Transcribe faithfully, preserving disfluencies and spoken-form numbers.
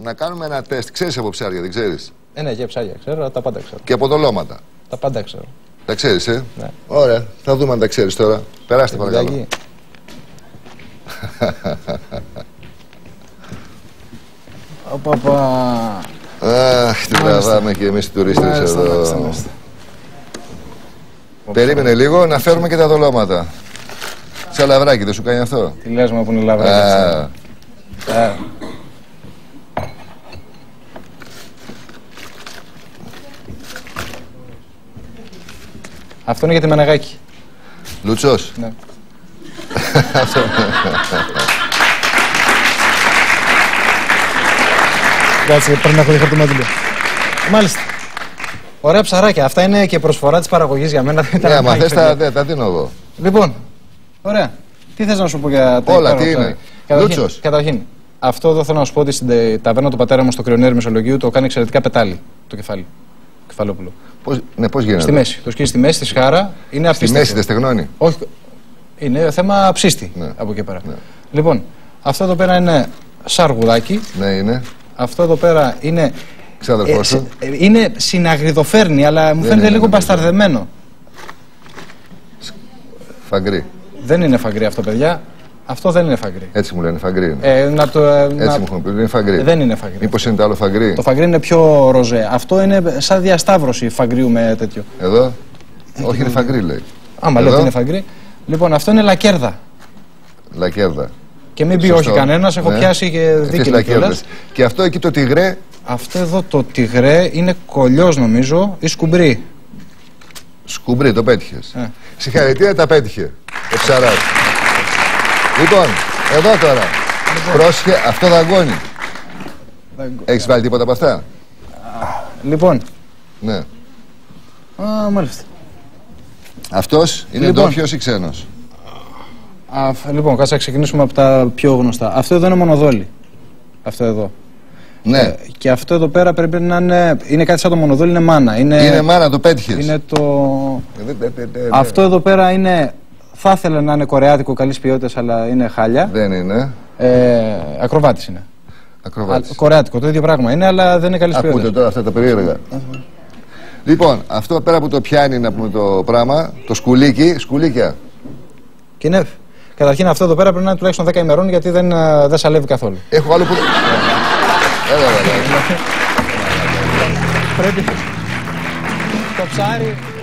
να κάνουμε ένα τεστ. Ξέρεις από ψάρια, δεν ξέρεις? Ε, ναι, και ψάρια ξέρω, τα πάντα ξέρω. Και από δολώματα. Τα πάντα ξέρω. Τα ξέρεις, ε? Ναι. Ωραία, θα δούμε αν τα ξέρεις τώρα. Περάστε παρακαλώ. Παπα. Αχ, τι τραβάμε και εμείς οι τουρίστες εδώ. Μάλιστα, μάλιστα. Περίμενε λίγο να φέρουμε και τα δολώματα. Σαλαβράκι, δεν σου κάνει αυτό? Τι λες μου που είναι λαβράκι? Α. Αυτό είναι για τη Μενεγάκη. Λουτσός. Ναι. Κάτσε, πρέπει να έχω χαρτομάτιλο. Μάλιστα. Ωραία ψαράκια. Αυτά είναι και προσφορά της παραγωγής για μένα. Ναι, άμα θες τα, τα δίνω εγώ. Λοιπόν, ωραία. Τι θες να σου πω για τα όλα, τι είναι? Λούτσος. Καταρχήν, αυτό εδώ θέλω να σου πω ότι στην ταβέρνα του πατέρα μου στο Κρυονέρι Μεσολογγίου το κάνει εξαιρετικά πετάλι το κεφάλι. Κεφαλόπουλο. Πώς, ναι, πώς γίνεται? Στη μέση. Το σκίζει στη μέση, στη σχάρα. Είναι απίστευτο. Στη μέση δεν στεγνώνει? Όχι. Είναι θέμα ψήστη, ναι, από εκεί πέρα. Ναι. Λοιπόν, αυτό εδώ πέρα είναι σαργουδάκι. Ναι, είναι. Αυτό εδώ πέρα είναι. Ξάδερφός σου. Ε, είναι συναγριδοφέρνη, αλλά μου φαίνεται λίγο μπασταρδεμένο. Φαγκρί. Δεν είναι φαγκρί αυτό, παιδιά. Αυτό δεν είναι φαγκρί. Έτσι μου λένε, φαγκρί είναι. Ε, να το, ε, Έτσι να... μου έχουν πει, είναι φαγκρί. Ε, δεν είναι φαγκρί. Μήπως είναι το άλλο φαγκρί? Το φαγκρί είναι πιο ροζέ. Αυτό είναι σαν διασταύρωση φαγκρίου με τέτοιο. Εδώ. Όχι, είναι φαγκρί λέει. Άμα λέτε είναι φαγκρί. Λοιπόν, αυτό είναι λακέρδα. Λακέρδα. Και μην πει σωστό. Όχι κανένας, έχω ναι. πιάσει και δίκαιο κιόλας. Και αυτό εκεί το τυγρέ. Αυτό εδώ το τυγρέ είναι κολλιός νομίζω ή σκουμπρί. Σκουμπρί, το πέτυχες. Ε. Συγχαρητήρια, τα πέτυχε. Ο ψαράς. Λοιπόν, εδώ τώρα. Λοιπόν. Πρόσχε, αυτό δαγκώνει. Δαγκώ... Έχεις βάλει τίποτα από αυτά? Λοιπόν. Ναι. Α, μάλιστα. Αυτός είναι λοιπόν. ντόπιος ή ξένος? Α, λοιπόν, κάτσε να ξεκινήσουμε από τα πιο γνωστά. Αυτό εδώ είναι μονοδόλι. Αυτό εδώ. Ναι. Ε, και αυτό εδώ πέρα πρέπει να είναι. Είναι κάτι σαν το μονοδόλι, είναι μάνα. Είναι, είναι μάνα, το πέτυχες. Είναι το. Ε, δε, δε, δε, δε. Αυτό εδώ πέρα είναι. Θα ήθελα να είναι κορεάτικο καλής ποιότητας, αλλά είναι χάλια. Δεν είναι. Ε, ακροβάτης είναι. Ακροβάτης. Α, κορεάτικο, το ίδιο πράγμα είναι, αλλά δεν είναι καλής ποιότητας. Ακούτε τώρα αυτά τα περίεργα. Λοιπόν, αυτό πέρα που το πιάνει να πούμε το πράγμα, το σκουλίκι, σκουλίκια. Και ναι. Καταρχήν αυτό εδώ πέρα πρέπει να είναι τουλάχιστον δέκα ημερών γιατί δεν, δεν σαλεύει καθόλου. Έχω άλλο που. Έλα, έλα, έλα. Πρέπει το ψάρι